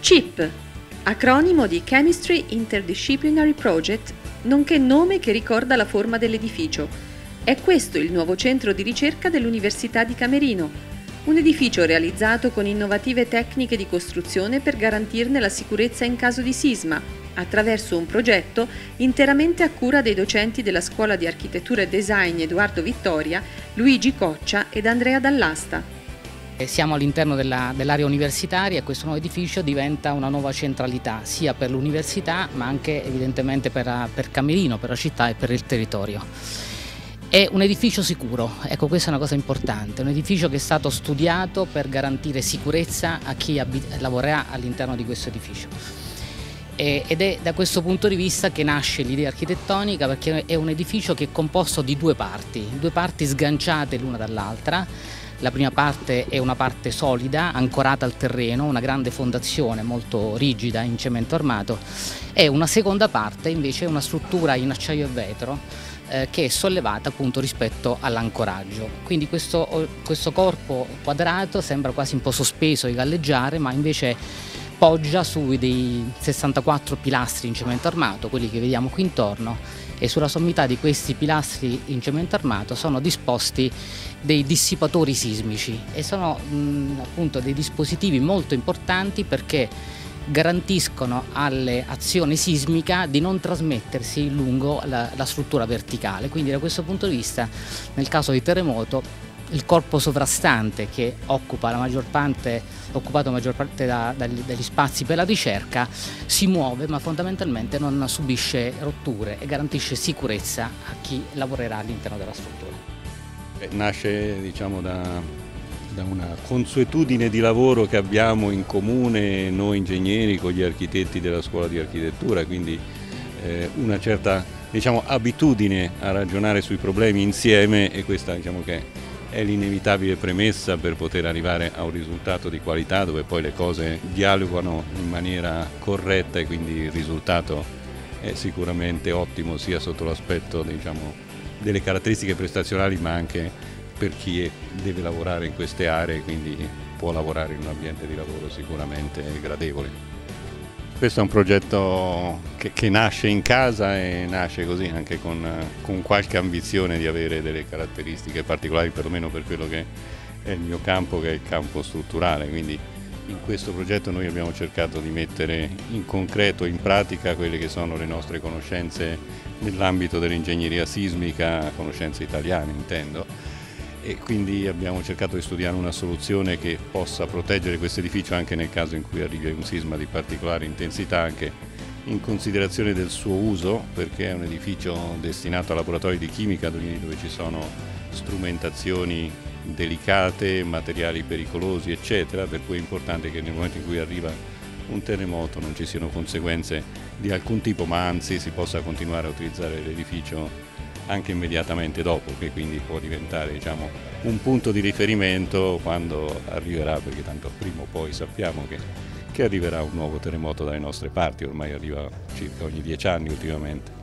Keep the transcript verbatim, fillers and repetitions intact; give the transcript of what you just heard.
C I P, acronimo di Chemistry Interdisciplinary Project, nonché nome che ricorda la forma dell'edificio. È questo il nuovo centro di ricerca dell'Università di Camerino, un edificio realizzato con innovative tecniche di costruzione per garantirne la sicurezza in caso di sisma, attraverso un progetto interamente a cura dei docenti della Scuola di Architettura e Design Edoardo Vittoria, Luigi Coccia ed Andrea Dall'Asta. Siamo all'interno dell'area universitaria e questo nuovo edificio diventa una nuova centralità sia per l'università ma anche evidentemente per, per Camerino, per la città e per il territorio. È un edificio sicuro, ecco, questa è una cosa importante, un edificio che è stato studiato per garantire sicurezza a chi lavorerà all'interno di questo edificio. Ed è da questo punto di vista che nasce l'idea architettonica, perché è un edificio che è composto di due parti, due parti sganciate l'una dall'altra. La prima parte è una parte solida, ancorata al terreno, una grande fondazione molto rigida in cemento armato, e una seconda parte invece è una struttura in acciaio e vetro eh, che è sollevata appunto rispetto all'ancoraggio. Quindi questo, questo corpo quadrato sembra quasi un po' sospeso e galleggiare, ma invece poggia su dei sessantaquattro pilastri in cemento armato, quelli che vediamo qui intorno, e sulla sommità di questi pilastri in cemento armato sono disposti dei dissipatori sismici e sono mh, appunto dei dispositivi molto importanti perché garantiscono all'azione sismica di non trasmettersi lungo la, la struttura verticale. Quindi da questo punto di vista, nel caso di terremoto, il corpo sovrastante che occupa la maggior parte, occupato la maggior parte da, da, degli spazi per la ricerca si muove, ma fondamentalmente non subisce rotture e garantisce sicurezza a chi lavorerà all'interno della struttura. Nasce, diciamo, da, da una consuetudine di lavoro che abbiamo in comune noi ingegneri con gli architetti della scuola di architettura, quindi eh, una certa, diciamo, abitudine a ragionare sui problemi insieme, e questa, diciamo, che è l'inevitabile premessa per poter arrivare a un risultato di qualità dove poi le cose dialogano in maniera corretta e quindi il risultato è sicuramente ottimo sia sotto l'aspetto, diciamo, delle caratteristiche prestazionali ma anche per chi è, deve lavorare in queste aree, quindi può lavorare in un ambiente di lavoro sicuramente gradevole. Questo è un progetto che, che nasce in casa e nasce così anche con, con qualche ambizione di avere delle caratteristiche particolari, perlomeno per quello che è il mio campo, che è il campo strutturale. Quindi in questo progetto noi abbiamo cercato di mettere in concreto, in pratica, quelle che sono le nostre conoscenze nell'ambito dell'ingegneria sismica, conoscenze italiane intendo, e quindi abbiamo cercato di studiare una soluzione che possa proteggere questo edificio anche nel caso in cui arrivi un sisma di particolare intensità, anche in considerazione del suo uso, perché è un edificio destinato a laboratori di chimica dove ci sono strumentazioni delicate, materiali pericolosi eccetera, per cui è importante che nel momento in cui arriva un terremoto non ci siano conseguenze di alcun tipo, ma anzi si possa continuare a utilizzare l'edificio anche immediatamente dopo, che quindi può diventare, diciamo, un punto di riferimento quando arriverà, perché tanto prima o poi sappiamo che, che arriverà un nuovo terremoto dalle nostre parti, ormai arriva circa ogni dieci anni ultimamente.